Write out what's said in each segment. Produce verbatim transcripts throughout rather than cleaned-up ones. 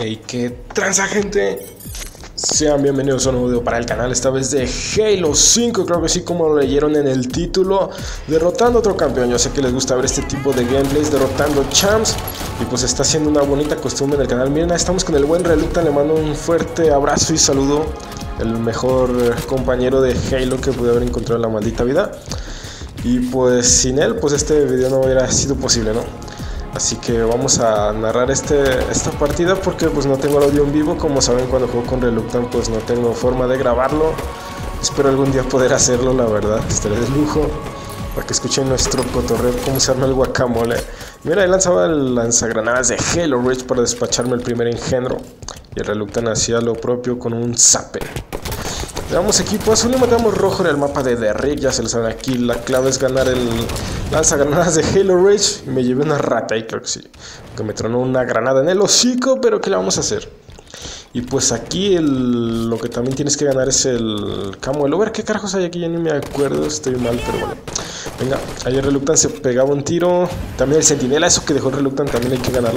Hey, qué transa, gente. Sean bienvenidos a un nuevo video para el canal, esta vez de Halo cinco, creo que sí, como lo leyeron en el título, derrotando a otro campeón. Yo sé que les gusta ver este tipo de gameplays, derrotando champs, y pues está siendo una bonita costumbre en el canal. Miren, ahí estamos con el buen Reluctan, le mando un fuerte abrazo y saludo, el mejor compañero de Halo que pude haber encontrado en la maldita vida. Y pues sin él, pues este video no hubiera sido posible, ¿no? Así que vamos a narrar este, esta partida porque pues no tengo el audio en vivo. Como saben, cuando juego con Reluctan pues no tengo forma de grabarlo. Espero algún día poder hacerlo, la verdad, estaré de lujo, para que escuchen nuestro cotorreo, cómo se arma el guacamole. Mira, ahí lanzaba el lanzagranadas de Halo Reach para despacharme el primer engendro, y el Reluctan hacía lo propio con un zape. Le damos equipo azul y matamos rojo en el mapa de The Rig. Ya se lo saben, aquí la clave es ganar el lanzagranadas de Halo Reach. Y me llevé una rata y creo que sí, que me tronó una granada en el hocico, pero ¿qué le vamos a hacer? Y pues aquí el, lo que también tienes que ganar es el camo del over. ¿Qué carajos hay aquí? Ya ni me acuerdo, estoy mal, pero bueno. Venga, ahí el Reluctan se pegaba un tiro. También el sentinela, eso que dejó el Reluctan, también hay que ganarlo.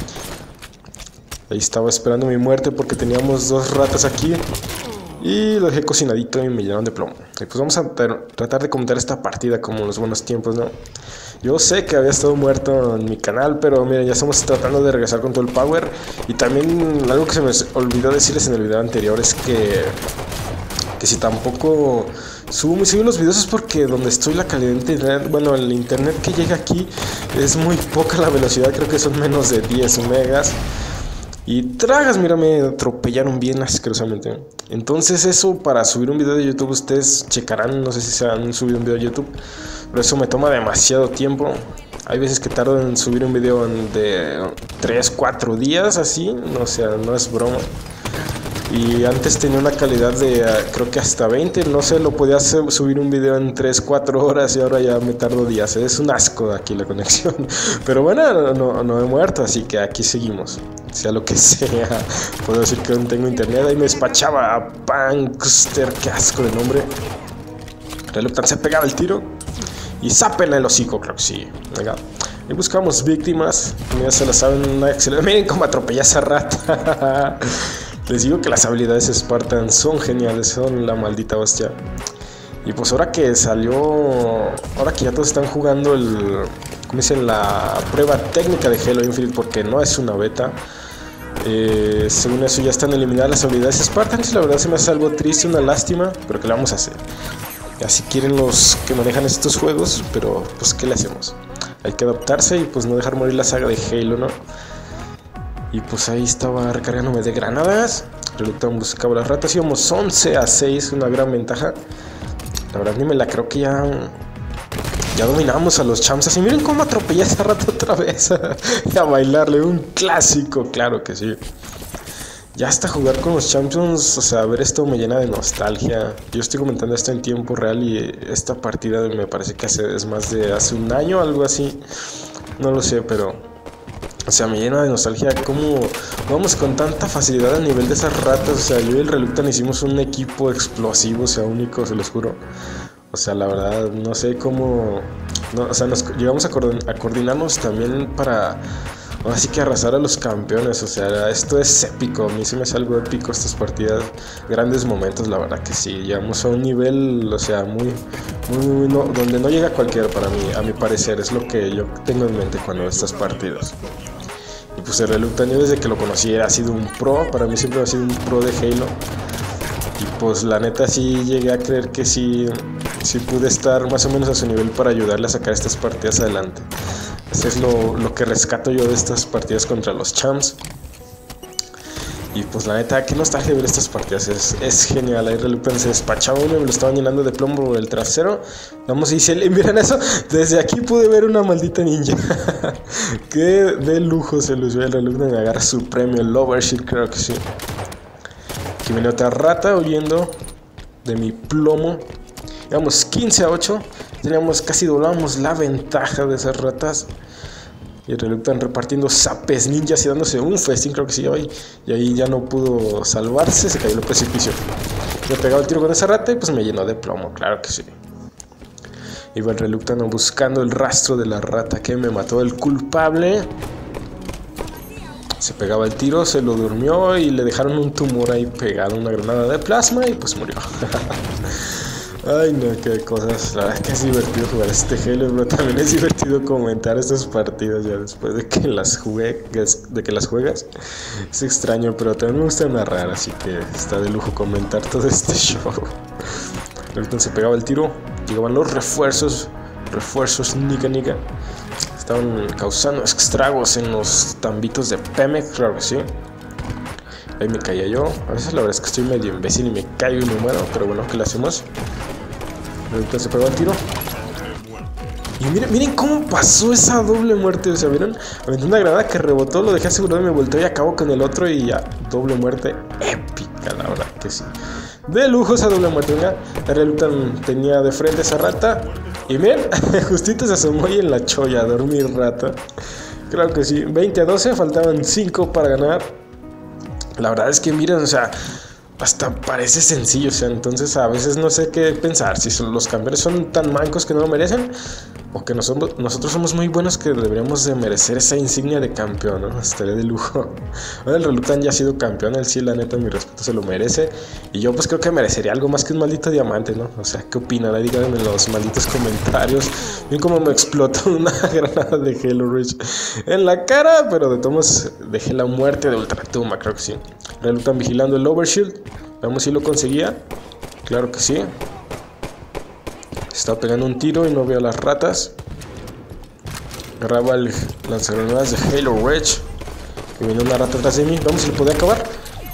Ahí estaba esperando mi muerte porque teníamos dos ratas aquí. Y lo dejé cocinadito y me llenaron de plomo. Y pues vamos a tratar de comentar esta partida como en los buenos tiempos, ¿no? Yo sé que había estado muerto en mi canal, pero miren, ya estamos tratando de regresar con todo el power. Y también algo que se me olvidó decirles en el video anterior es que Que si tampoco subo muy seguido los videos es porque donde estoy la calidad de internet, bueno, el internet que llega aquí es muy poca la velocidad, creo que son menos de diez megas. Y tragas, mira, me atropellaron bien asquerosamente. Entonces eso, para subir un video de YouTube, ustedes checarán, no sé si se han subido un video de YouTube, pero eso me toma demasiado tiempo. Hay veces que tardo en subir un video de tres, cuatro días, así, o sea, no es broma. Y antes tenía una calidad de uh, creo que hasta veinte, no sé, lo podía hacer, subir un video en tres, cuatro horas y ahora ya me tardo días. Es un asco aquí la conexión. Pero bueno, no, no he muerto, así que aquí seguimos. Sea lo que sea, puedo decir que aún tengo internet. Ahí me despachaba a Punkster, qué asco de nombre. Reluctan se pegaba el tiro y zápenle el hocico, creo que sí. Venga. Y buscamos víctimas. Ya se lo saben, una excelente. Miren cómo atropella esa rata. Les digo que las habilidades Spartan son geniales, son la maldita hostia. Y pues ahora que salió, ahora que ya todos están jugando el, ¿cómo dicen? La prueba técnica de Halo Infinite, porque no es una beta. Eh, según eso ya están eliminadas las habilidades Spartan. La verdad se me hace algo triste, una lástima, pero ¿qué le vamos a hacer? Así quieren los que manejan estos juegos, pero pues ¿qué le hacemos? Hay que adaptarse y pues no dejar morir la saga de Halo, ¿no? Y pues ahí estaba recargándome de granadas. Reluctan buscaba las ratas. Íbamos once a seis, una gran ventaja. La verdad ni me la creo que ya Ya dominamos a los champs. Así miren cómo atropellé a esa rata otra vez. Y a bailarle, un clásico, claro que sí. Ya hasta jugar con los champions, o sea, ver esto me llena de nostalgia. Yo estoy comentando esto en tiempo real y esta partida me parece que hace, es más de hace un año, algo así. No lo sé, pero o sea, me llena de nostalgia cómo vamos con tanta facilidad a nivel de esas ratas. O sea, yo y el Reluctan hicimos un equipo explosivo, o sea, único, se los juro. O sea, la verdad, no sé cómo no, o sea, nos llegamos a, coordin a coordinarnos también para así que arrasar a los campeones. O sea, esto es épico. A mí se me hace algo épico estas partidas. Grandes momentos, la verdad que sí. Llegamos a un nivel, o sea, muy, muy, muy no, donde no llega cualquiera para mí, a mi parecer. Es lo que yo tengo en mente cuando veo estas partidas. Y pues el Reluctan, yo desde que lo conocí ha sido un pro. Para mí siempre ha sido un pro de Halo. Y pues la neta sí llegué a creer que sí, sí pude estar más o menos a su nivel para ayudarle a sacar estas partidas adelante. Eso es lo, lo que rescato yo de estas partidas contra los champs. Y pues la neta, qué nostalgia ver estas partidas, es, es genial. Ahí Reluctan se despachaba uno y me lo estaban llenando de plomo el trasero. Vamos y dice, miren eso, desde aquí pude ver una maldita ninja. Qué de lujo se lució el Reluctan y agarra su premio, el Overshield, creo que sí. Aquí viene otra rata huyendo de mi plomo. Llevamos quince a ocho, teníamos casi doblamos la ventaja de esas ratas. Y el Reluctan repartiendo zapes ninjas y dándose un festín, creo que sí, ahí. Y ahí ya no pudo salvarse, se cayó en el precipicio. Me pegaba el tiro con esa rata y pues me llenó de plomo, claro que sí. Iba el Reluctan buscando el rastro de la rata que me mató, el culpable. Se pegaba el tiro, se lo durmió y le dejaron un tumor ahí pegado, una granada de plasma y pues murió. Ay no, qué cosas. La verdad es que es divertido jugar este Halo, pero también es divertido comentar estas partidas ya después de que las juegues, de que las juegas. Es extraño, pero también me gusta narrar, así que está de lujo comentar todo este show. Ahorita se pegaba el tiro, llegaban los refuerzos, refuerzos nica nica. Estaban causando estragos en los tambitos de Pemex, claro que sí. Ahí me caía yo. A veces la verdad es que estoy medio imbécil y me caigo y me muero, pero bueno, ¿qué le hacemos? Ahorita se pegó el tiro. Y miren, miren cómo pasó esa doble muerte. O sea, ¿vieron? Aventé una granada que rebotó, lo dejé asegurado y me volteó y acabó con el otro y ya. Doble muerte épica, la verdad que sí. De lujo esa doble muerte. Venga, la Reluctan tenía de frente esa rata. Y miren, justito se asomó ahí en la cholla a dormir rata. Claro que sí, veinte a doce, faltaban cinco para ganar. La verdad es que miren, o sea, hasta parece sencillo, o sea, entonces a veces no sé qué pensar, si son, los campeones son tan mancos que no lo merecen, o que nosotros, nosotros somos muy buenos que deberíamos de merecer esa insignia de campeón, ¿no? Estaría de lujo. Ahora el Reluctan ya ha sido campeón, él sí, la neta, mi respeto, se lo merece, y yo pues creo que merecería algo más que un maldito diamante, ¿no? O sea, ¿qué opinan? Díganme en los malditos comentarios. Miren cómo me explotó una granada de Halo Reach en la cara, pero de todos dejé la muerte de Ultratumba, creo que sí. Reluctan vigilando el overshield, veamos si lo conseguía, claro que sí. Estaba pegando un tiro y no veo a las ratas. Agarraba el lanzagranadas de Halo Reach. Que viene una rata atrás de mí. Vamos, si le podía acabar.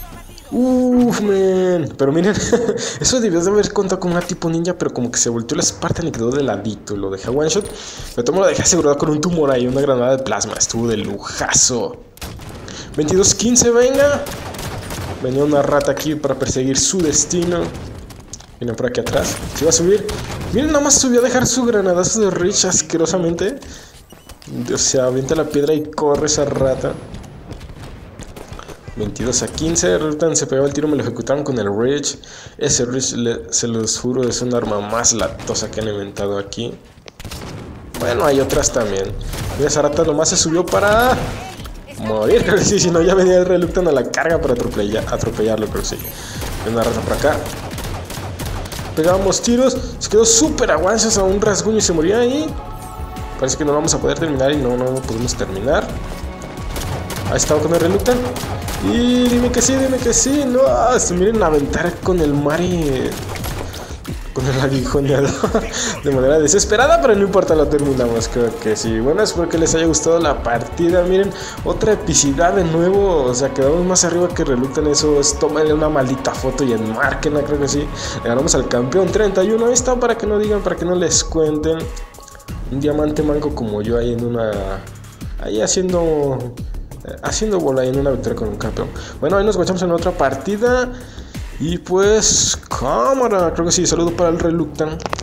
Uff, man. Pero miren, eso debió de haber contado con una tipo ninja, pero como que se volteó la Spartan y quedó de ladito. Lo dejé a one shot. Pero todo lo dejé asegurado con un tumor ahí, una granada de plasma. Estuvo de lujazo. veintidós quince, venga. Venía una rata aquí para perseguir su destino. Viene por aquí atrás. Se va a subir. Miren, nada más subió a dejar su granadazo de Reach asquerosamente. O sea, avienta la piedra y corre esa rata. veintidós a quince. Reluctan se pegaba el tiro, me lo ejecutaron con el Reach. Ese Reach, le, se los juro, es un arma más latosa que han inventado aquí. Bueno, hay otras también. Mira, esa rata nomás se subió para morir, creo que sí. Si no, ya venía el Reluctan a la carga para atropellar, atropellarlo, creo que sí. Hay una rata por acá. Pegábamos tiros, se quedó súper aguanzas a un rasguño y se moría ahí. Parece que no vamos a poder terminar y no, no podemos terminar. Ahí estaba con el Reluctan. Y dime que sí, dime que sí. No, se miren a aventar con el Mari, con el aguijoneador de manera desesperada, pero no importa, lo terminamos, creo que sí. Bueno, espero que les haya gustado la partida. Miren, otra epicidad de nuevo. O sea, quedamos más arriba que Reluctan. Eso es, tómenle una maldita foto y enmárquenla, creo que sí. Le ganamos al campeón treinta y uno. Ahí está, para que no digan, para que no les cuenten. Un diamante manco como yo ahí en una... Ahí haciendo... Haciendo bola ahí en una victoria con un campeón. Bueno, ahí nos encontramos en otra partida. Y pues, cámara, creo que sí, saludo para el Reluctan.